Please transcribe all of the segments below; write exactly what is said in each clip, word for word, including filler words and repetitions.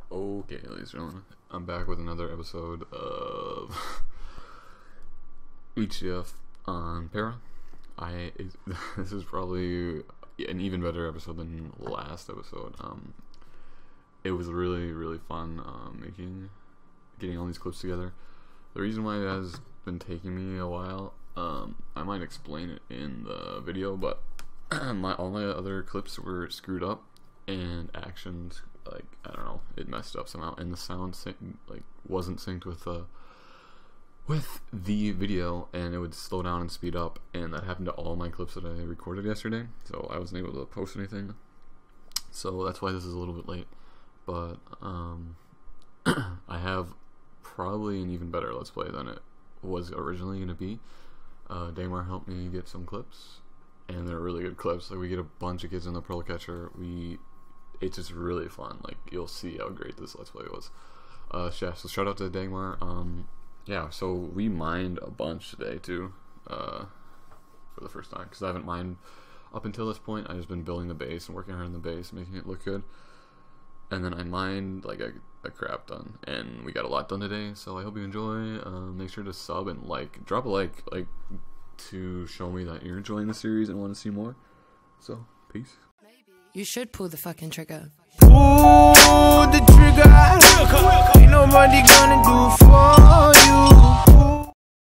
Okay, ladies and gentlemen, I'm back with another episode of H C F on Para. I this is probably an even better episode than last episode. Um, it was really really fun uh, making, getting all these clips together. The reason why it has been taking me a while, um, I might explain it in the video, but my all my other clips were screwed up and actions. Like, I don't know, it messed up somehow, and the sound syn- like wasn't synced with uh with the video, and it would slow down and speed up, and that happened to all my clips that I recorded yesterday, so I wasn't able to post anything. So that's why this is a little bit late. But um I have probably an even better Let's Play than it was originally gonna be. Uh Daymar helped me get some clips, and they're really good clips. Like, we get a bunch of kids in the Pearl Catcher. We It's just really fun. Like, you'll see how great this Let's Play was. Uh, yeah, so shout out to Daymar. Um, yeah, so we mined a bunch today too, uh, for the first time, because I haven't mined up until this point. I've just been building the base and working hard on the base, making it look good. And then I mined like a, a crap ton, and we got a lot done today. So I hope you enjoy. Uh, make sure to sub and like, drop a like, like to show me that you're enjoying the series and want to see more. So peace. You should pull the fucking trigger. Pull the trigger. Ain't nobody gonna do for you.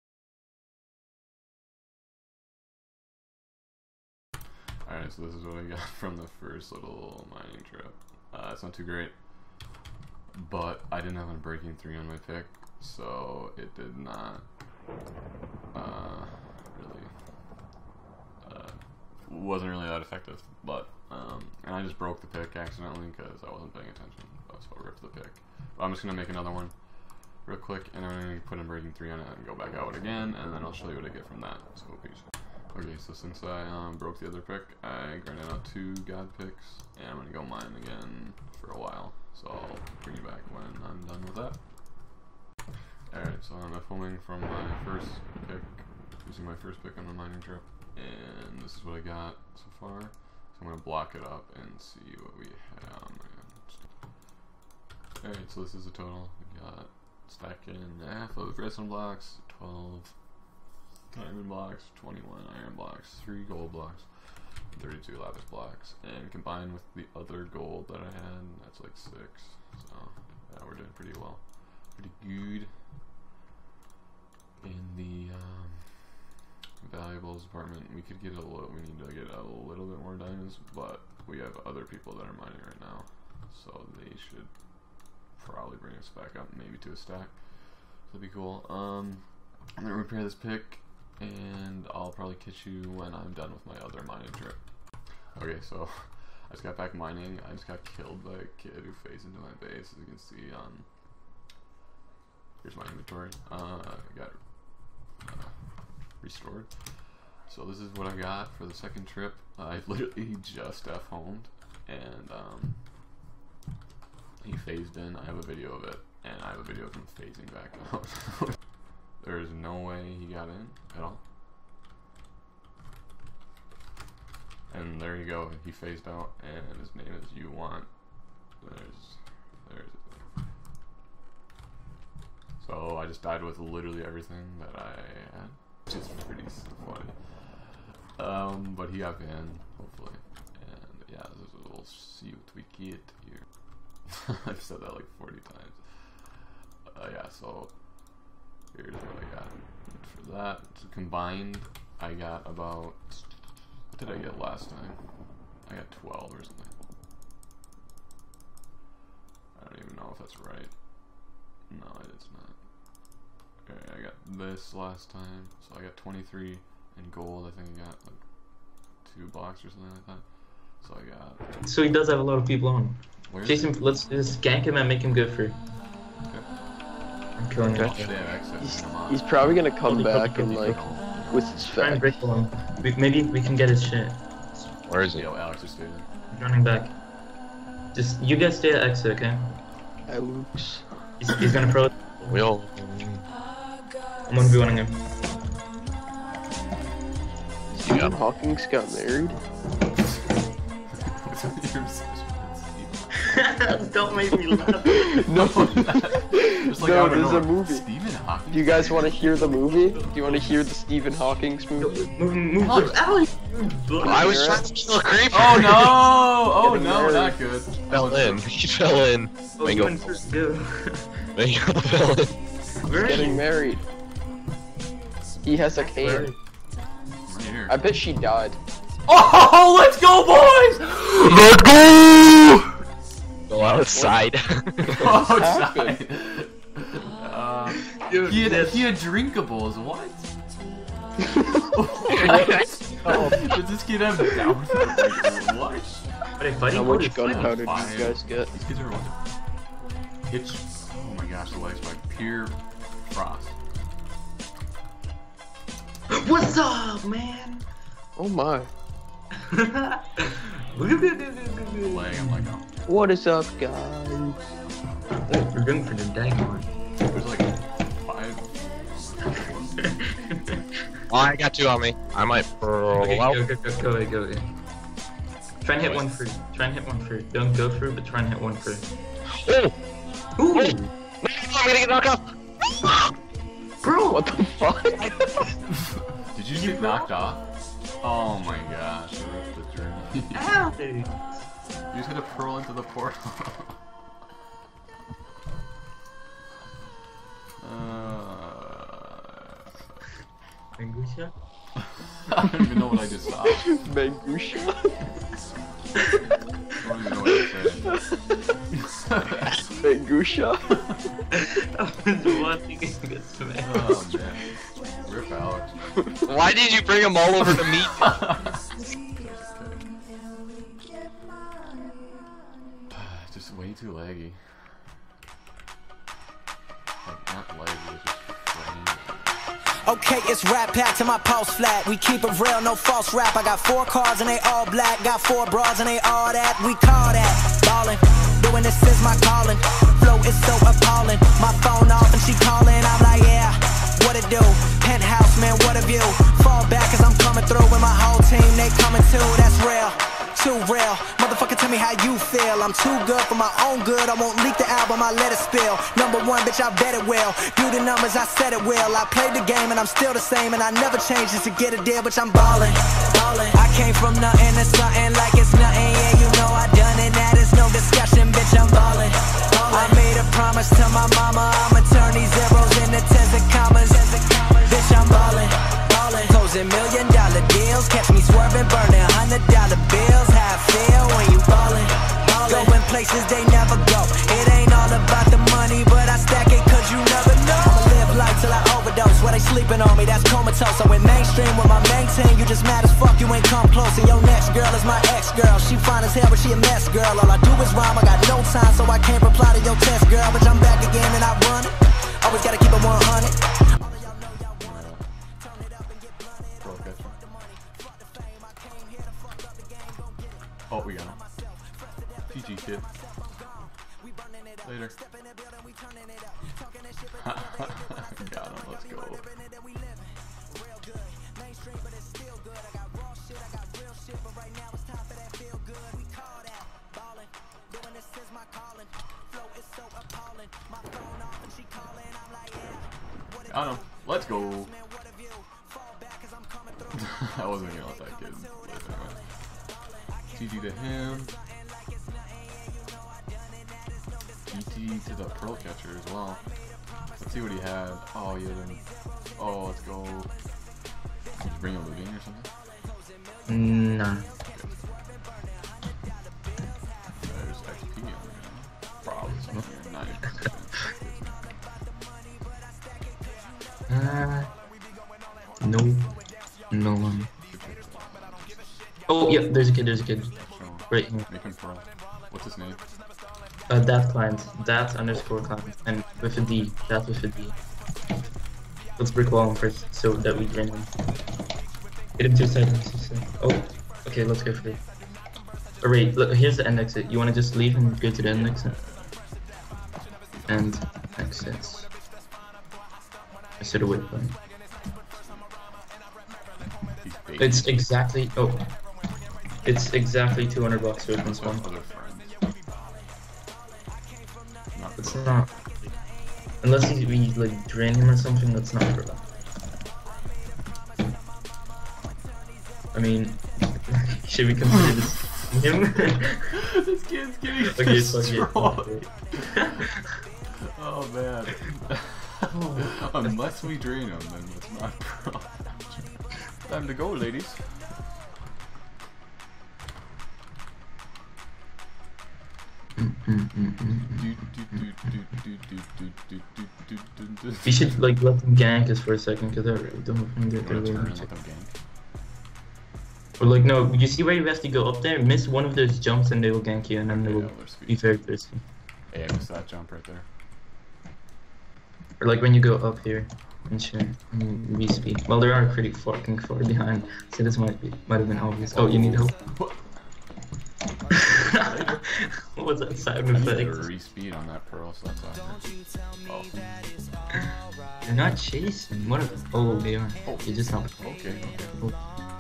Alright, so this is what I got from the first little mining trip. Uh, it's not too great, but I didn't have a breaking three on my pick, so it did not uh, really, uh, wasn't really that effective, but Um, and I just broke the pick accidentally because I wasn't paying attention, so I ripped the pick. But I'm just going to make another one real quick, and I'm going to put a breaking three on it and go back out again, and then I'll show you what I get from that. So peace. Okay, so since I um, broke the other pick, I grinded out two god picks, and I'm going to go mine again for a while. So I'll bring you back when I'm done with that. Alright, so I'm filming from my first pick, using my first pick on the mining trip, and this is what I got so far. I'm going to block it up and see what we have. Alright, so this is the total. We got stack and a half of redstone blocks, twelve diamond blocks, twenty-one iron blocks, three gold blocks, thirty-two lapis blocks, and combined with the other gold that I had, that's like six. So yeah, we're doing pretty well. Pretty good. In the um, valuables department, we could get a little, we need to get a little bit more diamonds, but we have other people that are mining right now, so they should probably bring us back up, maybe to a stack. So that'd be cool. Um, I'm gonna repair this pick, and I'll probably catch you when I'm done with my other mining trip. Okay, so I just got back mining. I just got killed by a kid who phased into my base. As you can see, um, here's my inventory. Uh, I got uh, restored. So this is what I got for the second trip. I literally just F-homed, and um, he phased in. I have a video of it, and I have a video of him phasing back out. There is no way he got in at all. And there you go, he phased out, and his name is You Want. There's, there's it. So I just died with literally everything that I had. Which is pretty funny. Um, but he got banned, hopefully. And yeah, this is, we'll see what we get here. I've said that like forty times. Uh, yeah, so here's what I got for that. So combined, I got about, what did I get last time? I got twelve or something. I don't even know if that's right. No, it's not. Okay, I got this last time, so I got twenty-three in gold. I think I got like two blocks or something like that. So I got. So he does have a lot of people on. Where Jason, let's just gank him and make him go free. Okay. I'm killing him. They have access. He's, he's probably gonna come Probably, back probably, and like probably. with his Try and fact. break him. We, maybe we can get his shit. Where is he? Yo, Alex is staying. He's running back. Just you guys stay at exit, okay? Alex. He's, he's gonna pro. Will. I'm gonna be running him. Stephen Hawking's got married. What's with your obsession with Steve? Don't make me laugh. No, Just like no, out of there's a nowhere. movie. Stephen Hawking. Do you guys want to hear the movie? Do you want to hear the Stephen Hawking's movie? Move, move, move. Ow, you I was trying to kill a creeper. Oh no! Oh Getting no, married. not good. Fell in. He fell in. Oh, you Mango. went first, go. Mango fell in. Where are Getting you? married. He has a Where are cane. you? Right here. I bet she died. Oh, let's go, boys! Let's go! Go outside. Outside. Uh, Dude, he had yes. he had drinkables. What? Oh. Does this kid have down? Like, what? Are they fighting? How Oh, much they're fighting. gunpowder do Five. you guys get? These kids are like it's. Oh my gosh, the legs by pure frost. What's up, man? Oh my. The leg, I'm like, oh. What is up, guys? We're going for the diamond. There's like five. Oh, I got two on me. I might roll Okay, out. go, go, go, go, away, go. away. Try and hit one through. Try and hit one through. Don't go through, but try and hit one through. Oh! Ooh, I'm gonna get knocked off! bro! What the fuck? Did you just get knocked off? Oh my gosh, rip the dream. Ow! You just hit a pearl into the portal. uh, Angusha? I don't even know what I just saw. I Mangusha? don't even know what I said. Mangusha? I was watching it get smacked. Oh man. Rip Alex. Why did you bring them all over to me? Just way too laggy. Like, not laggy, it's just frame. Okay, it's rap pack to my post flat. We keep it real, no false rap. I got four cars and they all black. Got four bras and they all that. We call that ballin'. Doing this is my calling. Flow is so appalling. My phone off and she calling. I'm like, yeah, what it do? Penthouse, man, what a view. Fall back cause I'm coming through with my whole team. They coming too, that's real. Too real. Motherfucker, tell me how you feel. I'm too good for my own good. I won't leak the album, I let it spill. Number one, bitch, I bet it will. Do the numbers, I said it will. I played the game and I'm still the same. And I never changed just to get a deal, bitch, I'm ballin'. Ballin'. I came from nothing to something like it's nothing. Yeah, you know I done it. That is no discussion, bitch, I'm ballin'. Ballin'. I made a promise to my mama. I'ma turn these zeros into tens of commas. Bitch, I'm ballin'. Ballin'. Closing million dollar deals. Catch me swerving, burning hundred dollar bills. How I feel when you ballin'. Going places they never go. It ain't all about the money, but I stack it cause you never know. I'ma live life till I overdose. Where they sleeping on me, that's comatose. I went mainstream with my main team. You just mad as fuck, you ain't come close. And your next girl is my ex-girl. She fine as hell, but she a mess, girl. All I do is rhyme, I got no time, so I can't reply to your test, girl. But I'm back again and I run it. Always gotta keep it one hundred. Oh, we got him. G G, kid. Later. Got him, let's go. Got him. Let's go. I wasn't gonna let that kid live anyway. G G to him. G T to the pearl catcher as well. Let's see what he had. Oh, yeah. Then. Oh, let's go. Did you bring a Levine or something? Nah. There's X P on there. Probably something ninety percent. Uh, no. No one. Oh, yeah, there's a kid, there's a kid. Right here. Make him pearl. What's his name? Uh, that client. That underscore client. And with a D. That with a D. Let's brick wall him first so that we drain him. Hit him two seconds. Oh, okay, let's go for it. Oh, wait, look, here's the end exit. You want to just leave and go to the end exit? And exits. I said a wait button. He's baiting. It's exactly. Oh. It's exactly two hundred bucks so it can spawn. Other friends. not It's pro. not. Unless he, we like drain him or something, that's not pro. I mean, should we consider this him? This kid's getting Okay, fuck it. destroyed. Oh man. Unless we drain him, then it's not pro. Time to go, ladies. We should like let them gank us for a second, cause I really don't think that they're Wanna turn really. and let them gank? Or like no, you see where you have to go up there, miss one of those jumps and they will gank you and then they Yeah, will their speed. be very thirsty. Hey, I missed that jump right there. Or like when you go up here and sure, and we speed. Well, they are pretty fucking far behind, so this might be might have been obvious. Oh, you need help? What was that sound I need to effect? re-speed on that pearl, so that's awkward. Oh, They're not chasing. What? If, oh, they are. You're just not. okay, okay.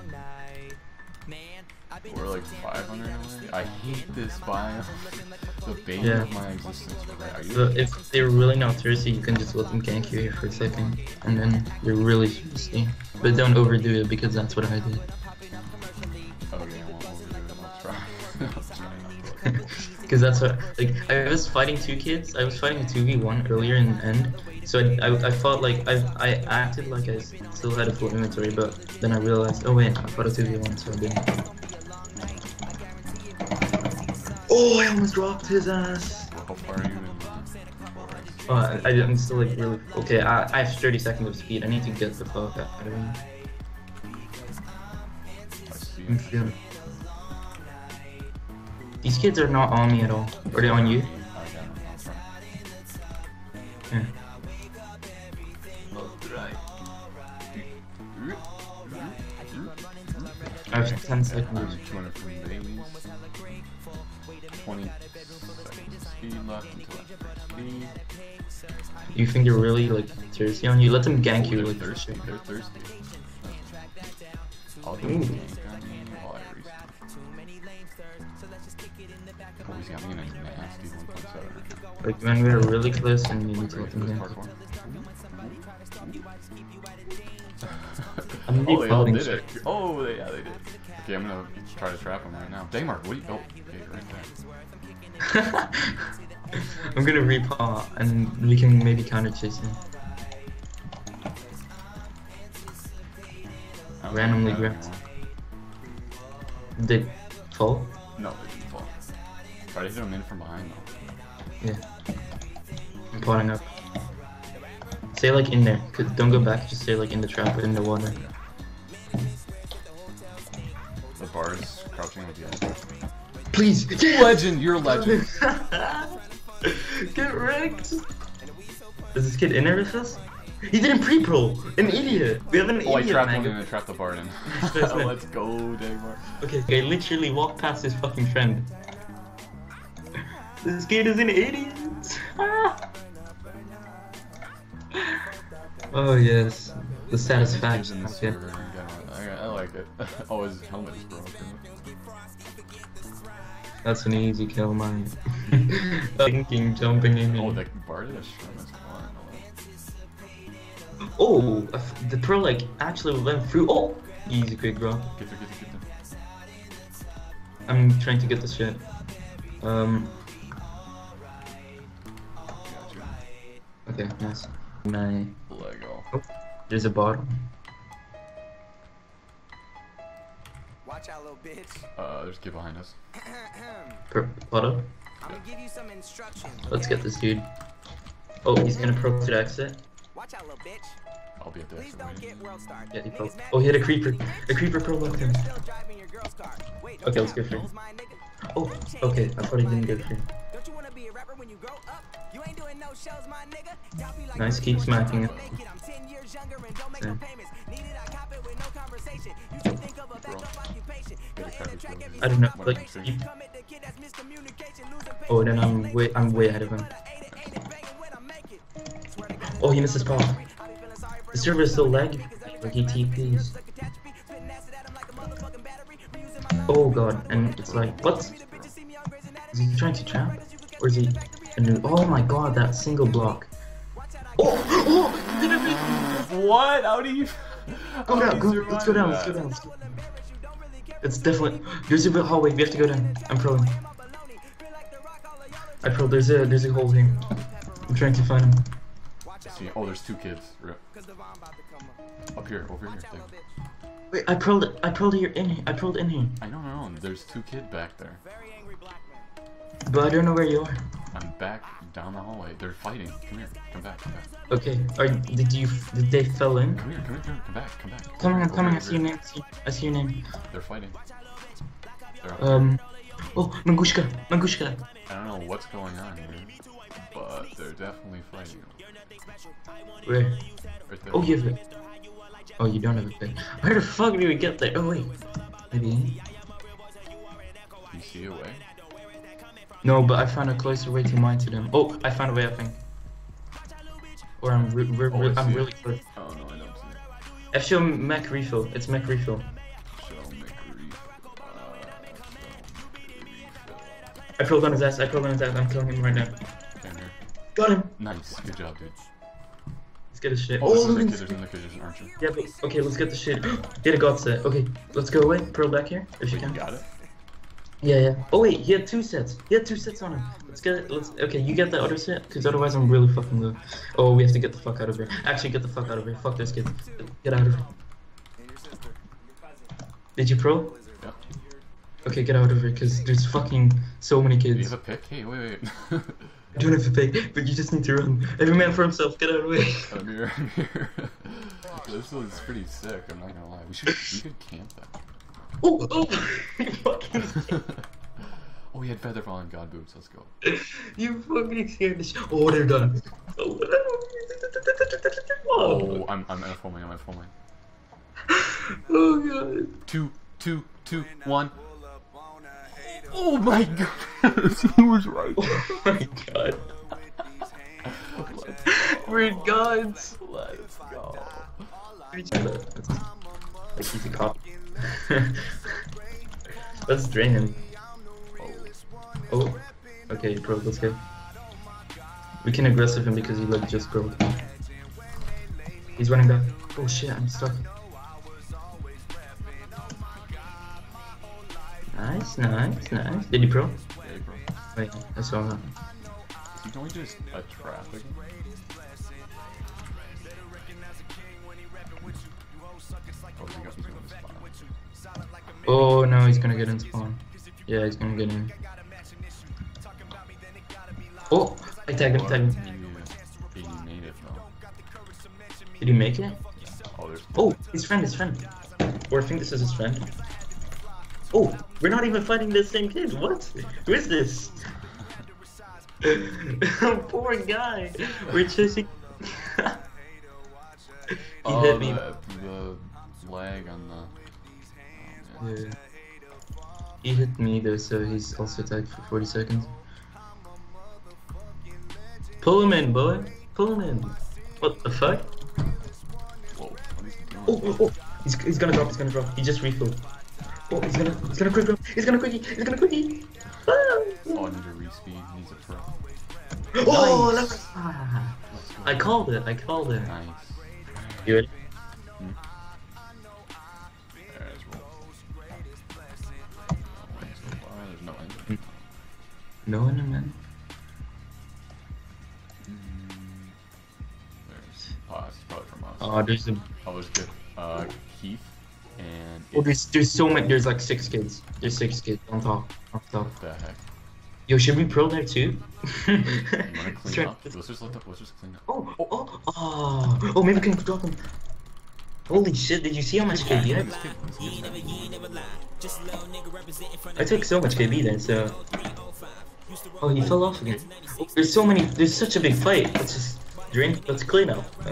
We're like five hundred away. I hate this biome. The bane Yeah. of my existence. Right, are you? So if they're really not thirsty, you can just let them gank you here for a second, and then you're really thirsty. But don't overdo it because that's what I did. Okay, I won't overdo it. I'll try. I'll try not to. Because that's what, like, I was fighting two kids. I was fighting a two v one earlier in the end. So I, I, I felt like, I, I acted like I still had a full inventory, but then I realized, oh wait, I fought a two v one, so I didn't. Oh, I almost dropped his ass. How far are you in the forest? Uh, I, I'm still like really, okay, I, I have thirty seconds of speed. I need to get the fuck out of here. I see. I'm feeling. These kids are not on me at all. Are they on you? I got him. I'll try. Yeah. I have ten seconds. two hundred from babies. twenty seconds speed left until I speed. You think they're really like thirsty on you? Let them gank Oh, you they're like thirsty. They're thirsty. I'll do Ooh. a gank on me while I respawn. Oh, he's got me in a nasty one point seven right now. like when we're really close and you need to Ready let for them this gank. parkour? I'm Oh, they all defaulting did shit. it. Oh, they, yeah, they did. Okay, I'm gonna try to trap him right now. Dangmark, what do you? Oh, okay, you're right there. I'm gonna repaw and we can maybe counter chase him. I don't Randomly think I have grabbed. anymore. They fall? No, they didn't fall. Try to hit him in from behind though. Yeah. I'm pawing up. Stay like in there. 'Cause don't go back, just stay like in the trap or in the water. The bard's crouching with the edge. Please! Legend, you're a legend. Get wrecked! Is this kid in there with us? He didn't pre-pro! An idiot! We have an Oh, I idiot, trapped him man. and I trapped the bard in. That's it. Let's go, Dangmark. Okay, I literally walked past his fucking friend. This kid is an idiot! Oh yes, the satisfaction. In the Okay. server and get on- I, I like it. Oh, his helmet is broken. That's an easy kill, man. Thinking, jumping in. Oh, the bard is shrimp is fun. Oh, I f- the pro like actually went through. Oh, easy quick, bro. Get there, get there, get there. I'm trying to get this shit. Um. Gotcha. Okay, nice. My. Lego. Oh, there's a bottle. Watch out, little bitch. Uh, there's a kid behind us. Per bottle. I'm gonna give you some instructions. Let's get this dude. Oh, he's gonna pro to the exit. Watch out, little bitch. I'll be at the Please exit don't waiting. get world star. Yeah, he pro. Oh, he had a creeper. A creeper pro left him. Still driving your girl's car. Wait, Okay, let's go for it. Oh, okay. I thought he didn't go through. Don't you wanna be a rapper when you grow up? You ain't doing no shows, my nigga. Y'all be like, Nice, keep smacking it. I'm ten years younger and don't make no Yeah. payments. Needed I cop it with no conversation. You should think of a backup occupation. Go in and track every I don't know. What Like, am I you, commit the kid that's miscommunication, losing oh, then I'm way, I'm way ahead of him. Oh, he missed his paw. The server is still lagging. Like he T Ps. Oh god, and it's like, what? Is he trying to trap? Or is he? a new. Oh my god, that single block. Oh, oh! What? How do you? Go down, go, let's go down, let's go down, let's go down. It's definitely. There's a bit hallway, we have to go down. I'm proing. I pro, there's a there's a hole here. I'm trying to find him. See, oh, there's two kids. Rip. Up here, over here. There. Wait, I proed it. I proed here in here. I proed in here. I don't know. There's two kids back there. But I don't know where you are. I'm back down the hallway. They're fighting. Come here. Come back. Come back. Okay. Are did you did they fell in? Come here. Come here. Come here. Come back. Come back. Coming, I'm Over coming. I here, see your Rip. name. I see, I see your name. They're fighting. They're up Um. Oh, Mangushka. Mangushka. I don't know what's going on here, but they're definitely fighting. Where? Right there. Oh, you have it. Oh, you don't have a pick. Where the fuck did we get there? Oh wait. Maybe. You see a way? No, but I found a closer way to mine to them. Oh, I found a way. I think. Or I'm re re Oh, re I I'm see really it. close. Oh no, I don't see it. F show mech refill. It's mech refill. Show me grief. Uh, I pulled on his ass. I pulled on his ass. I'm killing him right now. show me grief. Here. Got him. Nice. Good job, dude. Let's get his shit. Oh, there's another look kid. at There's another kid. There's an archer. Yeah, but okay, let's get the shit. Get a god set. Okay, let's go away. Pearl back here if you You can. got it? Yeah, yeah. Oh wait, he had two sets. He had two sets on him. Let's get it. Let's. Okay, you get the other set, because otherwise I'm really fucking low. Oh, we have to get the fuck out of here. Actually, get the fuck out of here. Fuck those kids. Get out of here. Did you pro? Yeah. Okay, get out of here, because there's fucking so many Do you kids. have a pick? Hey, wait, wait. I don't have a pick, but you just need to run. Every man for himself. Get out of the way. I'm here. I'm here. This one's pretty sick. I'm not gonna lie. We should. We could camp that. Oh, oh! You fucking. Oh, we had featherfall and god boots. Let's go. You fucking scared the shit. Oh, they're done. Oh, Oh, I'm. I'm at full mine. I'm at full mine. oh god. Two, two, two, one. Oh my god! He was right. Oh my god. We're gods. Let's go. Like he's a cop. Let's drain him. Oh. Okay, bro, let's go. We can aggressive him because he like just broke. He's running back. Oh shit, I'm stuck. Nice, nice, nice. Did he pro? Yeah, bro. Wait, I saw him. Is he going just a traffic? Oh, he got, he's going to spawn. Oh no, he's gonna get in spawn. Yeah, he's gonna get in. Oh, I tagged him, tagged him. He, he made it though. Did he make it? Oh, there's. Oh, his friend, his friend. Or I think this is his friend. Oh, we're not even fighting the same kid. What? Who is this? Poor guy. We're chasing. he oh, hit me. The, the lag on the. Oh, man. Yeah. He hit me though, so he's also tagged for forty seconds. Pull him in, boy. Pull him in. What the fuck? Whoa, what is he doing? Oh, oh, oh. He's, he's gonna drop, he's gonna drop. He just refilled. Oh, he's gonna, he's gonna quick drop. He's gonna quickie, he's gonna quickie. Ah. Oh, I need a respeed. He's a pro. Oh, Nice. let's, ah. Let's go. I called it, I called it. Nice. You ready? Hmm? There's roll. No end so far. There's no end. No one, man. There's. Oh, it's probably from us. Oh, there's a. Oh, there's good. Uh, Keith and. Oh, there's there's so many. There's like six kids. There's six kids on top. On top. What the heck? Yo, should we pro there too? You wanna clean Try- up? Let's just let the. Let's just clean up. Oh, oh, oh, oh, oh, maybe we can drop him. Holy shit, did you see how much K B I This kid, this kid's bad. I took so much K B then, so... Oh, he fell off again. Oh, there's so many, there's such a big fight. Let's just drink, let's clean up. You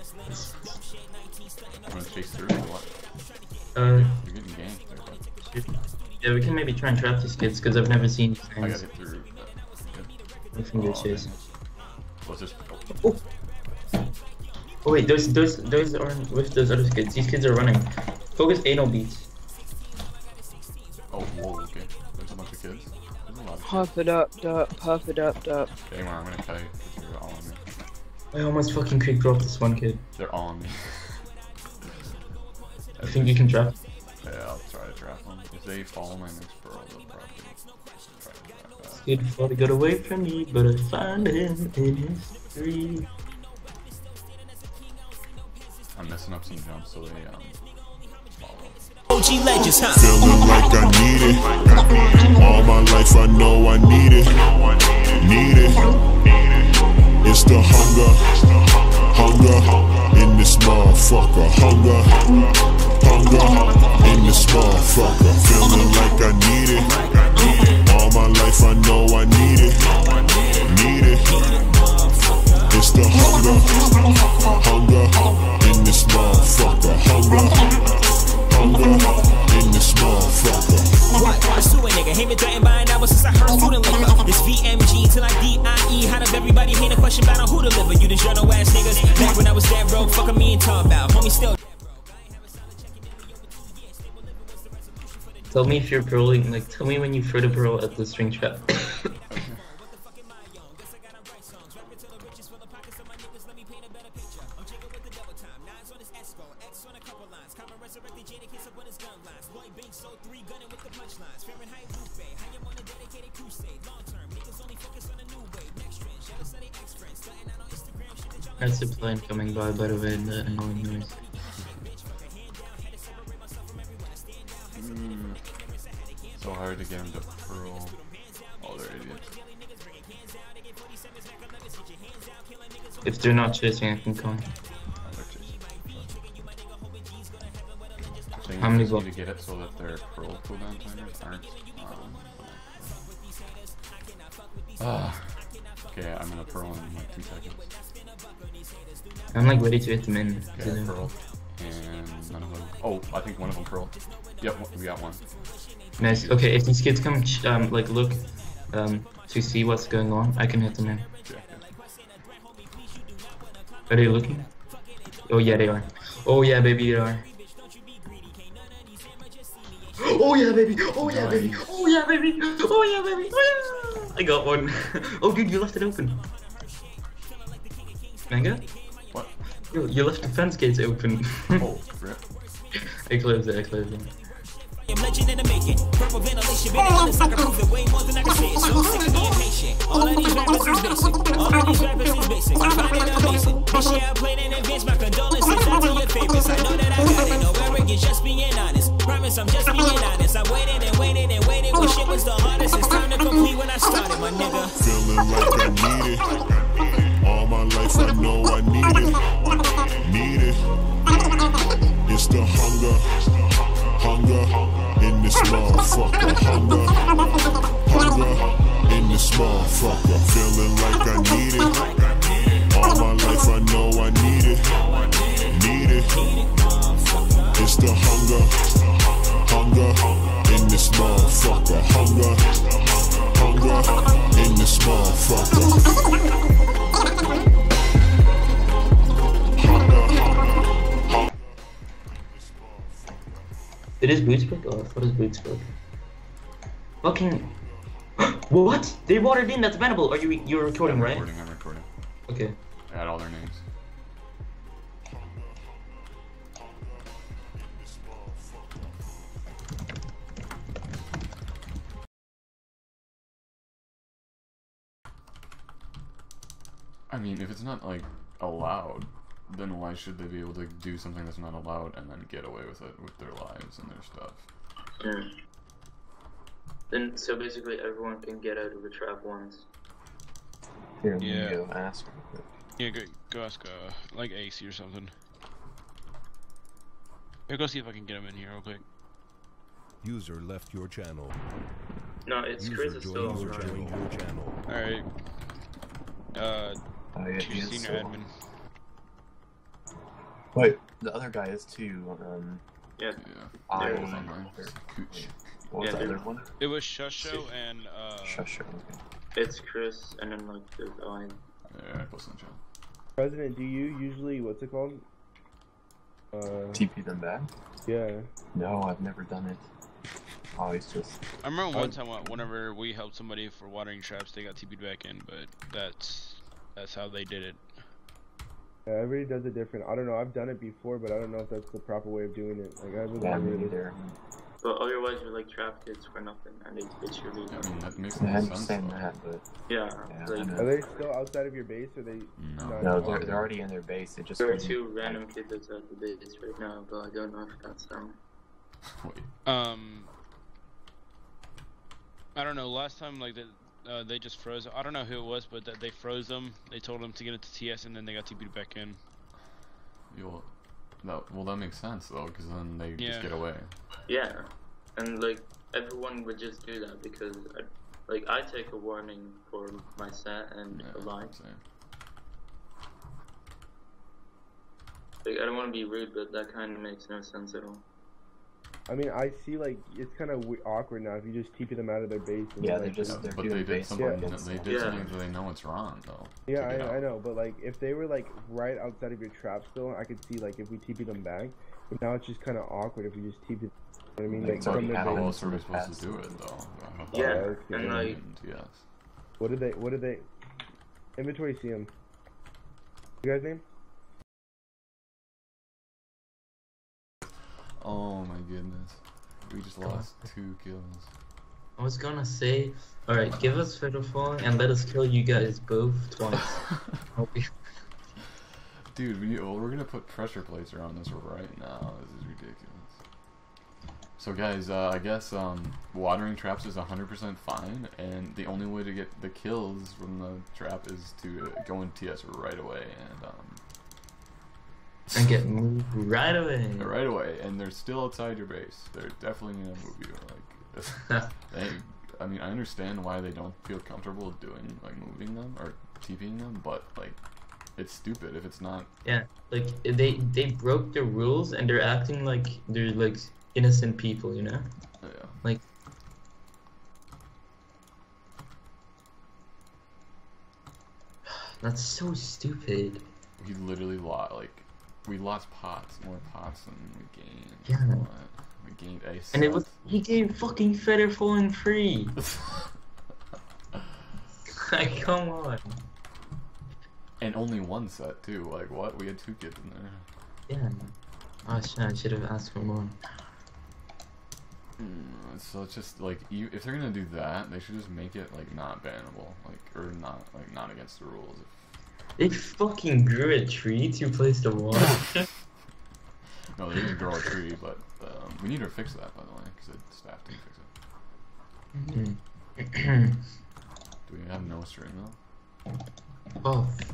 wanna chase through or what? uh, You're getting ganked there, bud. yeah, we can maybe try and trap these kids, because I've never seen I got things. hit through. We can do chase. Let's just. Oh. Oh wait, those, those, those aren't with those other kids. These kids are running. Focus anal beats. Oh, whoa, okay. There's a bunch of kids. There's a lot of Puff it up, dup, puff it up, dup. Okay, well, I'm gonna tell you, 'cause you're all on me. I almost fucking quick dropped this one kid. They're all on me. I think you can drop. Yeah, I'll try to trap them. If they follow my next pearl, they'll probably try to trap that. Kid thought he got away from me, but I found him in history. I'm messing up some jumps, so they um follow. O G legends, huh? Feeling like I need it. All my life I know I need it. Need it. It's the hunger. Hunger in this motherfucker. Hunger. Hunger in this motherfucker. Feeling like I need it. All my life I know I need it. Need it. It's the hunger. Hunger in this motherfucker. Hunger. Hunger in this motherfucker. What? Pursue a nigga. Hate me threatened by an hour since I heard student liquor. It's V M G till I D I E. How does everybody hate a question about on who deliver? You the journal ass niggas. Back when I was dead broke, fucking me and talk about. Homie still. Tell me if you're pearling, like, tell me when you throw the pearl at the string trap. That's a plane coming by, by the way, the annoying noise. Mm. So hard to get them to pearl. Oh, they're idiots. If they're not chasing, I can come. Oh, they're chasing. So you How many just blocks? need to get it so that their pearl cooldown timers aren't. Um, ah. Okay, I'm gonna pearl in like two seconds. I'm like ready to hit them in. Okay, I pearled. And none of them. Oh, I think one of them pearled. Yep, we got one. Nice. Okay, if these kids come, ch- um, like look, um, to see what's going on, I can hit them in. Yeah, yeah. Are they looking? Oh yeah, they are. Oh yeah, baby, they are. Oh yeah, baby. Oh yeah, baby. Oh yeah, baby. Oh yeah, baby. Oh yeah. I got one. Oh dude, you left it open. Manga? What? Yo, you left the fence gates open. Oh, rip. I closed it. I closed it. I'm legend in the making. Purple ventilation, been honest, I can prove it way more than I can say it. So sick of being patient. All of these rappers is basic. All of these rappers is basic. I find it amazing. This year I played in advance, my condolences out to your favorites. I know that I got it. No arrogance, just being honest. Promise I'm just being honest. I waited and waited and waited when shit was the hardest. It's time to complete when I started, my nigga. Feeling like I need it. All my life I know I need it. Need it. It's the hunger. Hunger in this motherfucker. Hunger. Hunger in this motherfucker. Feeling like I need it. All my life I know I need it. Need it. It's the hunger. Hunger in this motherfucker. Hunger. Hunger in this motherfucker. It is Bootsburg? Oh, what is Bootsburg? Fucking... What? They watered in, that's bannable. Are you you're recording, I'm right? recording, I'm recording. Okay. I got all their names. I mean, if it's not, like, allowed, then why should they be able to do something that's not allowed and then get away with it with their lives and their stuff? Yeah. Then, so basically everyone can get out of the trap once. Here, Yeah. go ask. Yeah, go, go ask, uh, like A C or something. Yeah, go see if I can get him in here real quick. User left your channel. No, it's User Chris is still joined, online. joined your channel. Alright. Uh, Oh yeah, he choose is senior so- admin. Wait, the other guy is too. Um, Yeah. Yeah. I. They're both online. Cooch. What was Yeah, the they're- other one? It was Shusho and, uh... Shush. Okay. It's Chris and then like the guy. Yeah, I posted in the channel. President, do you usually, what's it called? Uh, T P them back? yeah. No, I've never done it. Oh, he's just. I remember one time uh, whenever we helped somebody for watering traps, they got T P'd back in, but that's that's how they did it. Yeah, everybody does it different. I don't know. I've done it before, but I don't know if that's the proper way of doing it. Like I was Yeah, never me really neither. But otherwise, you're like trap kids for nothing, and it's it's your league. I mean, that makes I no sense. understand though. that, but Yeah, yeah, like I know. Are they still outside of your base, or they? No. not no, anymore? they're they're already in their base. They just. there are couldn't- two random kids outside the base right now, but I don't know if that's them. Wait. Um, I don't know. Last time, like the, uh, they just froze. I don't know who it was, but that they froze them. They told them to get into T S, and then they got T P'd back in. You'll, that, well, that makes sense though, because then they Yeah. just get away. Yeah, and like everyone would just do that because, I, like, I take a warning for my set and Yeah, a line. same. Like, I don't want to be rude, but that kind of makes no sense at all. I mean, I see like it's kind of w awkward now if you just T P them out of their base. And Yeah, like, they just. Yeah, they're but doing they did base something. against They them. did Yeah. something that they know it's wrong though. Yeah, to get I, I out. know, but like if they were like right outside of your trap still, I could see like if we T P them back. But now it's just kind of awkward if we just T P. You know what I mean, Like, like it's from already their happened. How base. else are we in the supposed past. to do it though? Yeah, that's good. and like, Yes. What did they? What did they? Inventory C M. You guys name? Oh my goodness. We just lost two kills. I was gonna say, alright, give us Fiddlefall and let us kill you guys both twice. I'll be- Dude, we, well, we're gonna put pressure plates around this right now. This is ridiculous. So guys, uh, I guess um, watering traps is one hundred percent fine, and the only way to get the kills from the trap is to uh, go in T S right away, and um, and get moved right away. right away, and they're still outside your base. They're definitely gonna move you. Like, they, I mean, I understand why they don't feel comfortable doing like moving them or TPing them, but like, it's stupid if it's not. Yeah, like they they broke the rules and they're acting like they're like innocent people, you know? Yeah. Like. That's so stupid. We literally lost like. We lost pots, more pots than we gained. Yeah. What? We gained a set. And it was he gave fucking Feather falling free. Like, come on. And only one set too. Like what? We had two kids in there. Yeah. Oh shit! I should have asked for more. Mm, so it's just like you, if they're gonna do that, they should just make it like not bannable, like or not like not against the rules. They fucking grew a tree to place the wall. No, they didn't grow a tree, but um, we need to fix that by the way, because the staff didn't fix it. Mm. Do we have no string though? Oh